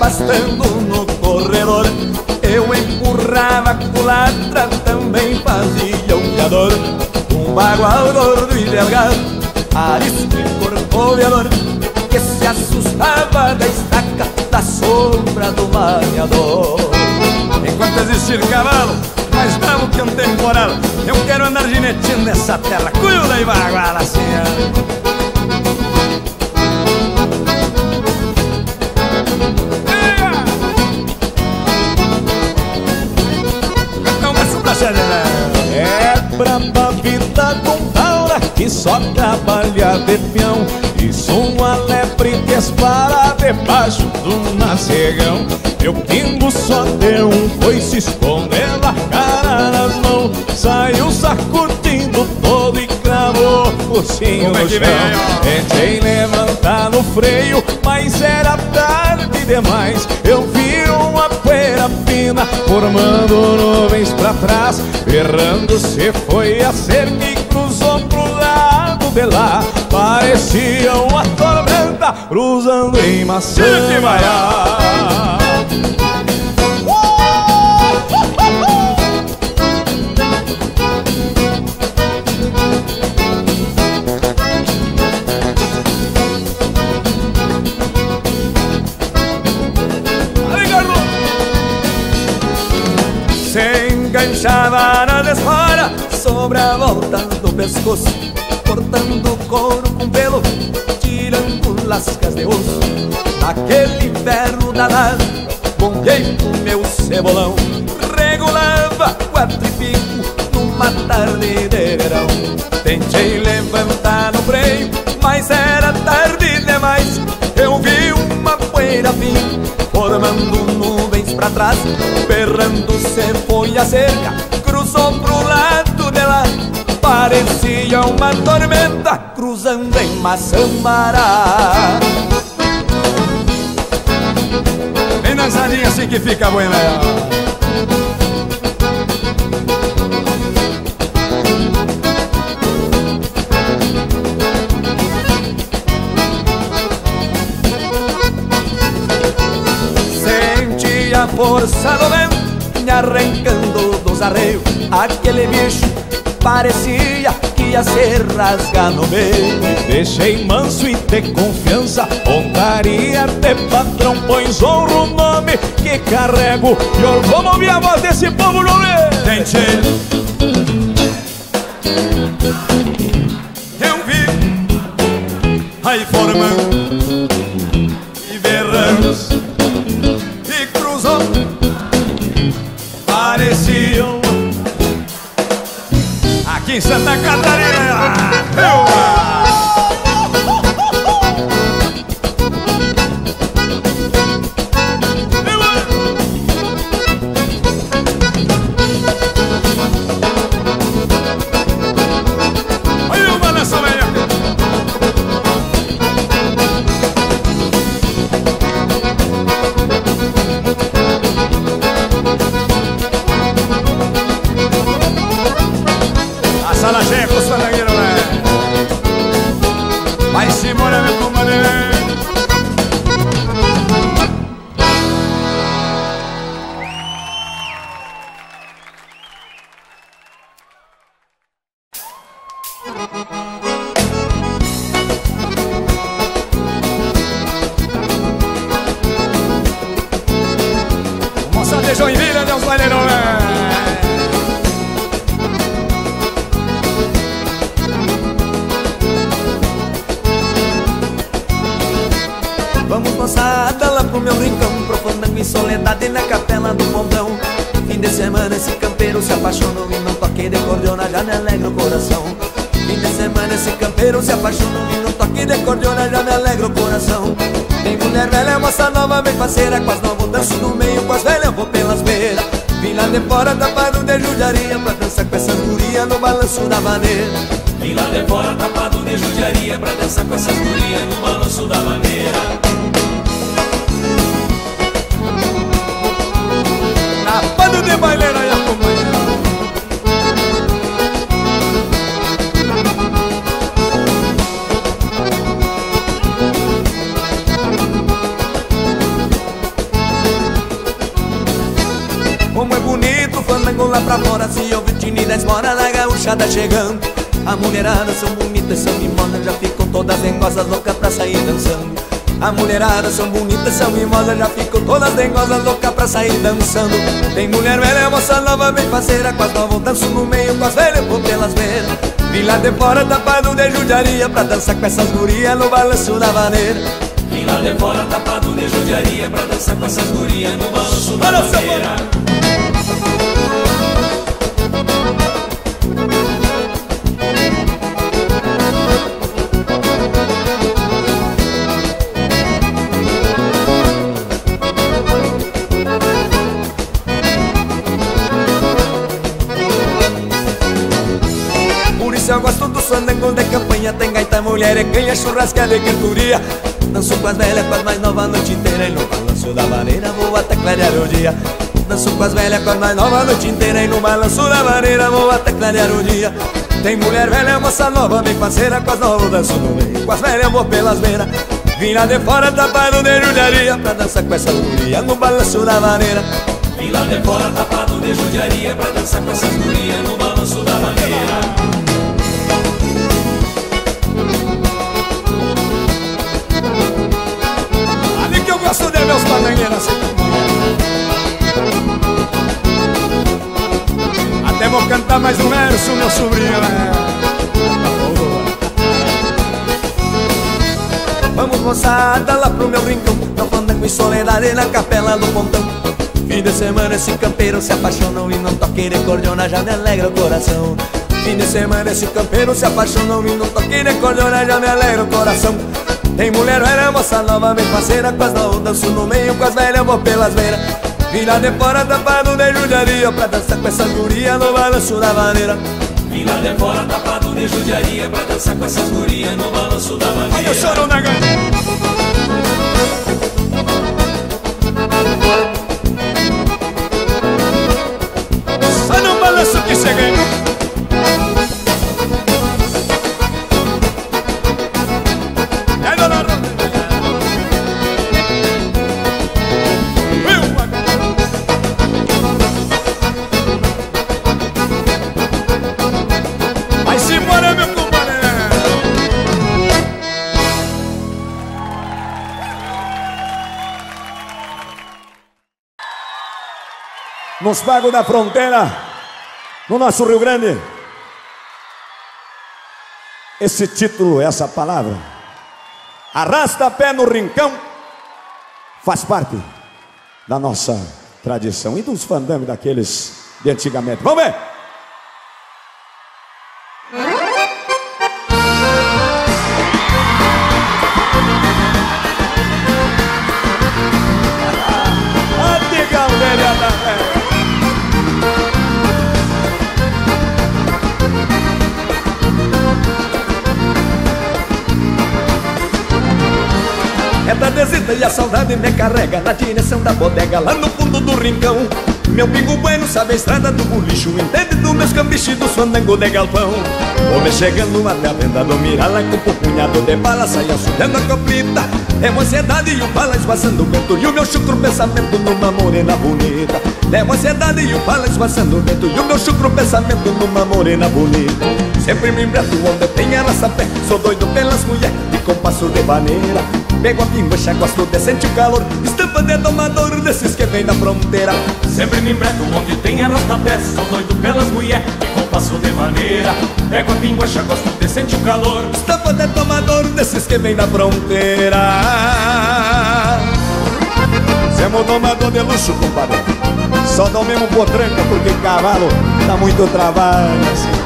arrastando no corredor. Eu empurrava a culatra, também fazia o criador. Um bagual gordo e delgado, arisco e corcoveador, que se assustava da estaca, da sombra do mareador. Enquanto existir cavalo mais bravo que um temporal, eu quero andar gineteando nessa terra. Cuida e bagual assim. É braba vida com taura que só trabalha de peão, e sou uma lepre que espara debaixo do macegão. Meu pingo só deu um coice, escondendo a cara nas mãos. Saiu sacudindo todo e cravou o focinho no chão. Tentei levantar no freio, mas era tarde demais. Eu vi uma poeira fina formando nuvens pra trás. Errando se foi a cerca e cruzou pro lado de lá. Parecia uma tormenta cruzando em Maçambará. Se enganchava na desfora, sobre a volta do pescoço, cortando couro com pelo, tirando lascas de osso. Naquele inverno danado, bombeei o meu cebolão, regulava 4 e pico numa tarde de verão. Tentei levantar no freio, mas era tarde demais. Eu vi uma poeira fina formando nuvens pra trás. Berrando se foi a cerca, cruzou pro lado de lá. Parecia uma tormenta cruzando em Maçambará. Bem dançadinha assim que fica buena. Senti a força do vento me arrancando dos arreios. Aquele bicho parecia que ia se rasgar no meio. Me deixei manso e de confiança, pontaria de patrão, pois honro o nome que carrego. E eu vou ouvir a voz desse povo no meio. Tentei, eu vi aí formando e berrando e cruzou. Pareciam aqui em Santa Catarina. Olha uma nessa velha. A sala cheia com os fandangueiros, né? Vai se morar, meu companheiro. Moça de Joinville, Deus baileirão, né? Vamos moçada lá pro meu rincão, pro fandango em soledade na capela do pontão. Fim de semana esse campeiro se apaixonou e num toque de cordiona já me alegra o coração. Fim de semana esse campeiro se apaixonou e num toque de cordiona já me alegra o coração. Tem mulher velha, moça nova, bem parceira, com as novas danço no meio, com as velhas eu vou pelas beiras. Vim lá de fora tapado de judiaria pra dançar com essas gurias no balanço da maneira. Vim lá de fora tapado de judiaria pra dançar com essas gurias no balanço da maneira. Tapado de baileira e acompanha. gauchada chegando. A mulherada são bonitas, são mimosas, já ficam todas dengosas, loucas pra sair dançando. A mulherada são bonitas, são mimosas, já ficam todas dengosas, loucas pra sair dançando. Tem mulher velha, moça nova, bem parceira, com as novas danço no meio, com as velhas vou pelas beiras. Vim lá de fora tapado de judiaria, pra dançar com essas gurias no balanço da maneira. Vim lá de fora tapado de judiaria, pra dançar com essas gurias no balanço da maneira. Eu gosto do fandango de campanha, tem gaita, mulher e canha, churrasca de cantoria. Danço com as velhas, com as mais novas a noite inteira, e no balanço da maneira vou até clarear o dia. Danço com as velhas, com as mais novas a noite inteira, e no balanço da maneira vou até clarear o dia. Tem mulher velha, moça nova, bem parceira, com as novas danço no meio, com as velhas vou pelas beiras. Vim lá de fora tapado de judiaria, pra dançar com essa guria no balanço da maneira. Vim lá de fora tapado de judiaria, pra dançar com essas gurias no balanço da maneira. Ali que eu gosto de ver os banangueiros assim. Até vou cantar mais um verso, meu sobrinho, né? Vamos moçada lá pro meu rincão, no fandango em soledade na capela do pontão. Fim de semana esse campeiro se apaixonou e não toque de cordiona já me alegra o coração. Fim de semana esse campeiro se apaixonou e não toque de cordiona já me alegra o coração. Tem mulher velha, moça nova, bem parceira, com as novas danço no meio, com as velhas vou pelas beiras. Vim lá de fora tapado de judiaria, pra dançar com essa guria no balanço da maneira. Vim lá de fora tapado de judiaria, pra dançar com essas gurias no balanço da maneira. Olha o choro na ganha. Só no balanço que cheguei. Vai-se embora, meu compadre. Nos Pagos da Fronteira, no nosso Rio Grande, esse título, essa palavra, arrasta pé no rincão, faz parte da nossa tradição e dos fandangos daqueles de antigamente. Vamos ver! É tardezita e a saudade me carrega na direção da bodega lá no fundo do rincão. Meu pingo bueno sabe a estrada do bolicho, entende dos meus cambiches dos fandango de galpão. Vou me chegando até a venda do Mirala com um punhado de bala, sai assobiando a coplita. É uma ansiedade e o pala esvaziando o vento, e o meu chucro pensamento numa morena bonita. É uma ansiedade e o pala esvaziando o vento, e o meu chucro pensamento numa morena bonita. Sempre me embreto onde tem arrasta-pé, sou doido pelas mulheres e compasso de maneira. Pego a pinguecha, gosto de sentir o calor, estampa de domador desses que vem da fronteira. Sempre me embreto onde tem arrasta-pé, sou doido pelas mulheres e compasso de maneira. Pego a pinguecha, gosto de sentir o calor, estampa de domador desses que vem da fronteira. Semos domador de luxo, compadre. Só dá o mesmo potranca porque cavalo dá muito trabalho assim.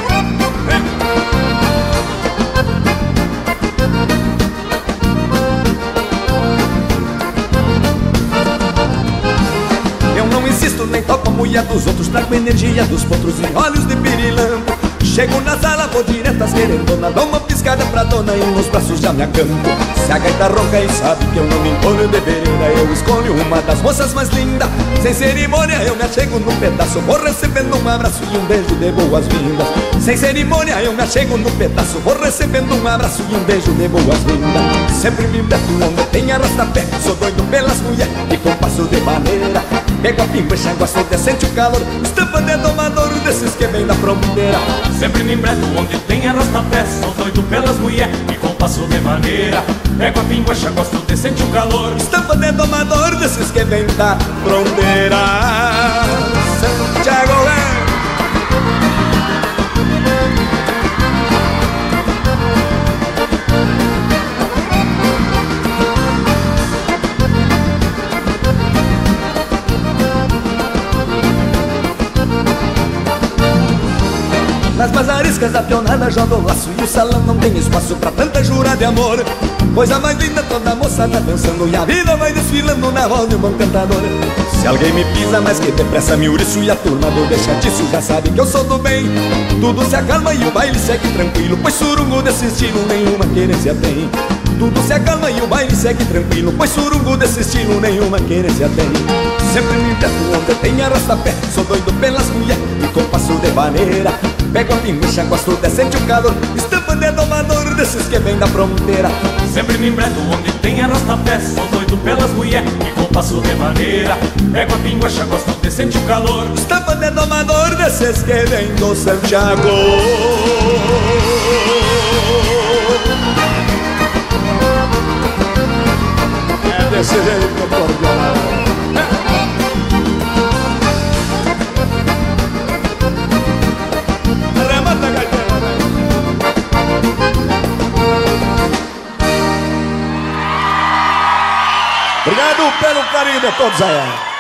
Nem topo a mulher dos outros, trago energia dos potros e olhos de pirilampo. Chego na sala, vou direto às querendonas, dou uma piscada pra dona e nos braços já me acampo. Se a gaita ronca e sabe que eu não me encolho de vereda, eu escolho uma das moças mais lindas. Sem cerimônia eu me achego no pedaço, vou recebendo um abraço e um beijo de boas-vindas. Sem cerimônia eu me achego no pedaço, vou recebendo um abraço e um beijo de boas-vindas. Sempre me embreto onde tem arrasta-pé, sou doido pelas mulheres e compasso de maneira. Pego a pinguecha, gosto de sentir o calor. Estampa de domador desses que vem da fronteira. Sempre me embreto onde tem arrasta-pés. Sou doido pelas mulher e com passo de maneira. Pego a pinguecha, gosto de sentir o calor. Estampa de domador desses que vem da fronteira. Santiago, nas bazariscas da pionada joga o laço e o salão não tem espaço pra tanta jura de amor. Coisa mais linda, toda moça tá dançando e a vida vai desfilando na voz de um bom cantador. Se alguém me pisa mais que depressa, me ouriço e a turma do deixadiço já sabe que eu sou do bem. Tudo se acalma e o baile segue tranquilo, pois surungo desse estilo nenhuma querência tem. Tudo se acalma e o baile segue tranquilo, pois surungo desse estilo nenhuma querência tem. Sempre me perto onde tem arrasta-pé, sou doido pelas mulheres e com passo de vaneira. Pego a pinguecha, gosto de sentir o calor. Estampa de domador desses que vem da fronteira. Sempre me embreto onde tem arrasta-pés. Sou doido pelas mulher e com passo de maneira. Pego a pinguecha, gosto de sentir o calor. Estampa de domador desses que vem do Santiago. É desse jeito que eu tô violando. Obrigado pelo carinho de todos aí.